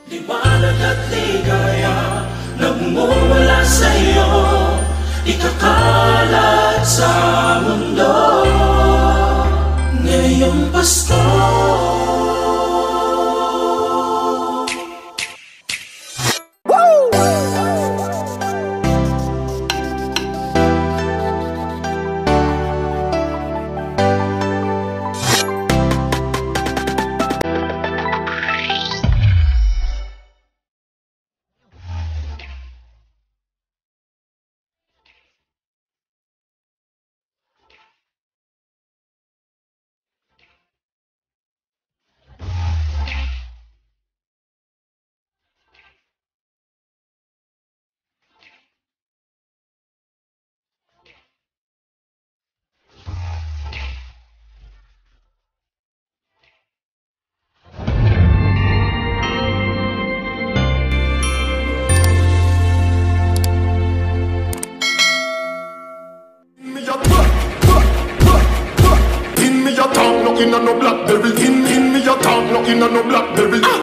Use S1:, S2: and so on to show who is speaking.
S1: Liwanag at ligaya nagmumula sa'yo, ikakalat sa mundo ngayong Pasko.
S2: In me a talk, no in a no blackberry. In me a talk, no in a no blackberry.